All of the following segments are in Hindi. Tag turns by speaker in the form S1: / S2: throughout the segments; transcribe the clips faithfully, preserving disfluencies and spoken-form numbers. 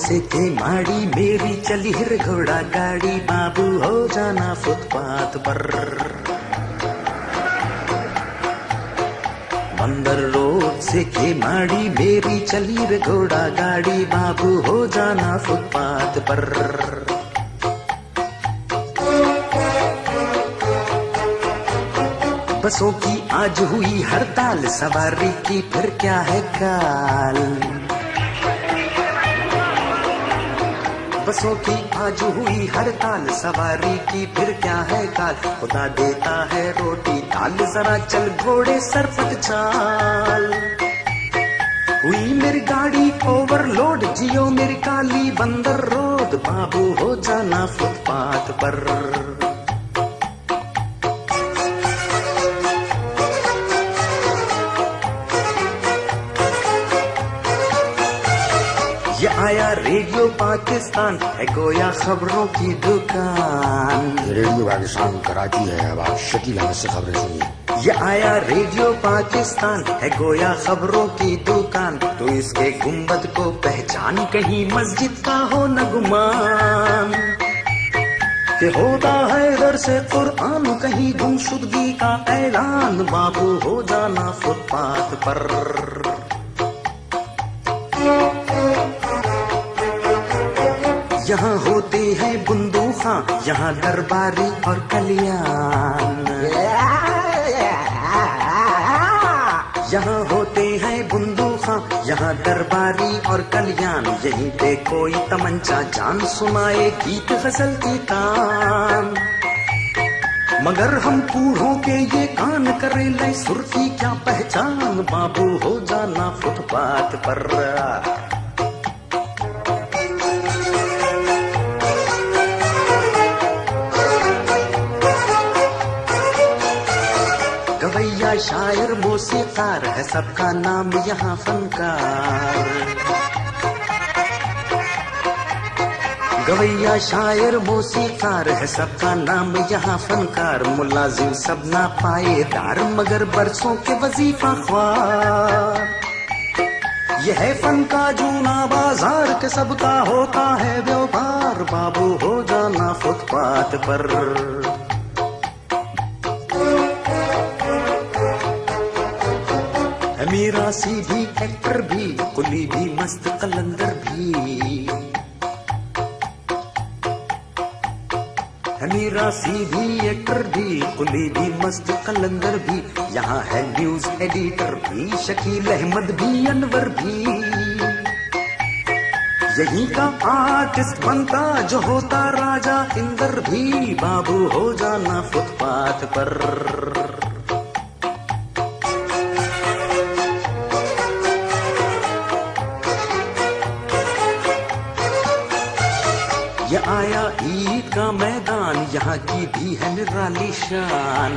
S1: से के माड़ी मेरी चली हिर घोड़ा गाड़ी, बाबू हो जाना फुटपाथ पर। बंदर रोड से के माड़ी मेरी चली रे घोड़ा गाड़ी, बाबू हो जाना फुटपाथ पर। बसों की आज हुई हड़ताल, सवारी की फिर क्या है काल। बसों की आज हुई हड़ताल, सवारी की फिर क्या है काल। खुदा देता है रोटी दाल, जरा चल घोड़े सरपट चाल। हुई मेरी गाड़ी ओवरलोड, जियो मेरी काली बंदर रोड, बाबू हो जाना फुटपाथ पर। ये आया रेडियो पाकिस्तान, है गोया खबरों की दुकान।
S2: रेडियो पाकिस्तान कराची है, अब आप शकील अहमद से खबरें सुनिए।
S1: ये आया रेडियो पाकिस्तान, है गोया खबरों की दुकान। तो इसके गुंबद को पहचान, कहीं मस्जिद का हो न गुमान। कि होता है इधर से कुरान, कहीं गुमशुदगी का ऐलान, बाबू हो जाना फुटपाथ पर। यहाँ होते हैं बंदूका, यहाँ दरबारी और कल्याण। यहाँ होते हैं बंदूका, यहाँ दरबारी और कल्याण। यहीं पे कोई तमंचा जान सुनाए गीत गजल की तान। मगर हम बूढ़ों के ये कान करे ले सुर की क्या पहचान, बाबू हो जाना फुटपाथ पर। गवैया शायर मौसीकार, है सबका नाम यहाँ फनकार। गवैया शायर मौसीकार, है सबका नाम यहाँ फनकार। मुलाजिम सब ना पाएदार, मगर बरसों के वजीफा ख्वार। यह है फन का जूना बाजार, के सबका होता है व्यापार, बाबू हो जाना फुटपाथ पर। मेरा सी भी एक्टर भी, कुली भी मस्त कलंदर भी। मेरा सी भी एक्टर भी, कुली भी मस्त कलंदर भी। यहाँ है न्यूज एडिटर भी, शकील अहमद भी, अनवर भी। यही का आर्टिस्ट बनता जो होता राजा इंदर भी, बाबू हो जाना फुटपाथ पर। ये आया ईद का मैदान, यहाँ की भी है निराली शान।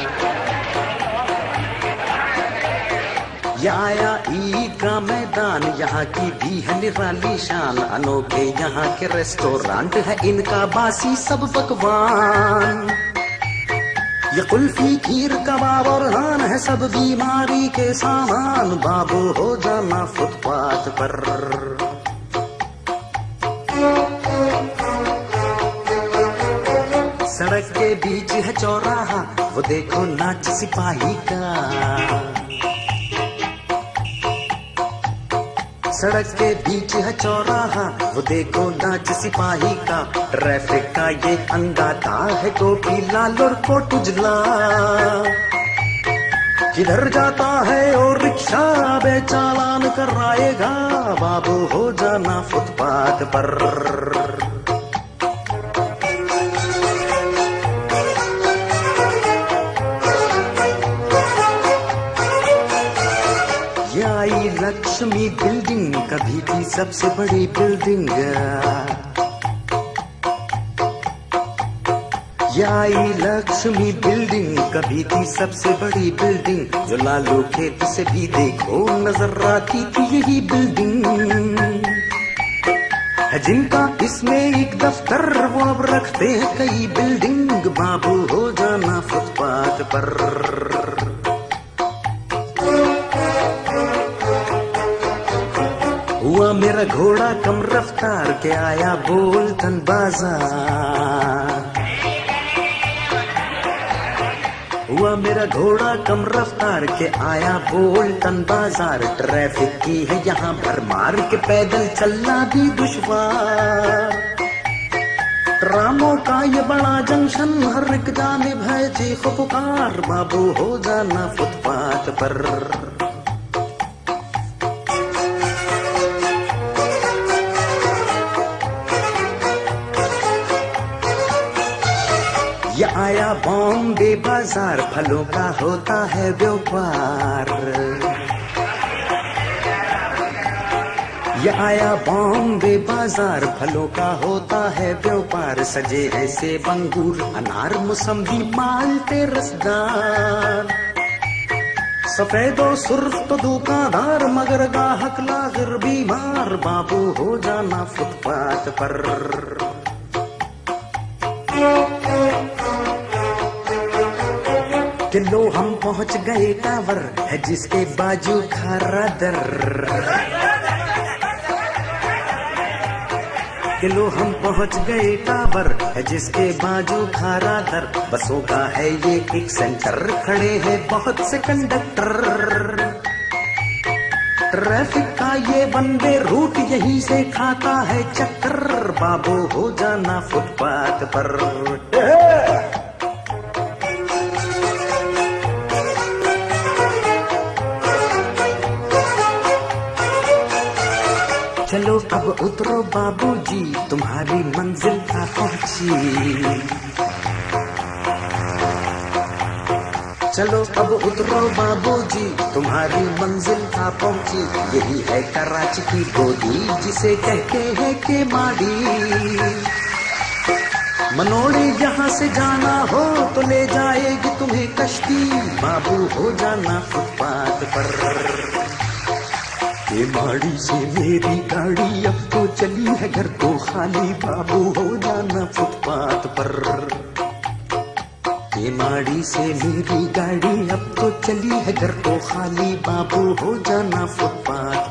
S1: ये आया ईद का मैदान, यहाँ की भी है निराली शान। अनोखे यहाँ के रेस्टोरेंट है, इनका बासी सब पकवान। ये कुल्फी खीर कबाब और नान, है सब बीमारी के सामान, बाबू हो जाना फुटपाथ पर। सड़क के बीच है चौराहा, वो देखो नाच सिपाही का। सड़क के बीच है चौराहा, वो देखो नाच सिपाही का। ट्रैफिक का ये अंगाता है, टोपी लाल और कोट उजला। किधर जाता है और रिक्शा बेचालान कराएगा, बाबू हो जाना फुटपाथ पर। आई लक्ष्मी बिल्डिंग, कभी थी सबसे बड़ी बिल्डिंग। आई लक्ष्मी बिल्डिंग, कभी थी सबसे बड़ी बिल्डिंग। जो लालू खेत से भी देखो नजर आती थी यही बिल्डिंग। है जिनका इसमें एक दफ्तर, वो अब रखते हैं कई बिल्डिंग, बाबू हो जाना फुटपाथ पर। हुआ मेरा घोड़ा कम रफ्तार के आया बोल्टन बाजार। हुआ मेरा घोड़ा कम रफ्तार के आया बोल्टन बाजार। ट्रैफिक की है यहाँ भरमार के पैदल चलना भी दुश्वार। ट्रामों का ये बड़ा जंक्शन हर एक जानिब है चीख पुकार। बाबू हो जाना फुटपाथ पर। ये आया बॉम्बे बाजार फलों का होता है व्यापार। ये आया बॉम्बे बाजार फलों का होता है व्यापार। सजे हैं सेब अंगूर अनार मौसम्बी माल्टे रसदार। सफेद और सुर्ख तो दुकानदार मगर गाहक लागिर बीमार। बाबू हो जाना फुटपाथ पर। किलो हम पहुंच गए टावर है जिसके बाजू खारा दर। किलो हम पहुंच गए टावर है जिसके बाजू खारा दर। बसों का है ये एक सेंटर खड़े हैं बहुत से कंडक्टर। ट्रैफिक का ये वनवे रूट यहीं से खाता है चक्कर। बाबू हो जाना फुटपाथ पर। चलो अब उतरो बाबूजी तुम्हारी मंजिल आ पहुंची। चलो अब उतरो बाबूजी तुम्हारी मंजिल आ पहुंची। यही है कराची की गोदी जिसे कहते हैं के माड़ी। मनोड़ी यहाँ से जाना हो तो ले जाएगी तुम्हें कश्ती। बाबू हो जाना फुटपाथ पर। ये माड़ी से मेरी गाड़ी अब तो चली है घर तो खाली। बाबू हो जाना फुटपाथ पर। ये माड़ी से मेरी गाड़ी अब तो चली है घर तो खाली। बाबू हो जाना फुटपाथ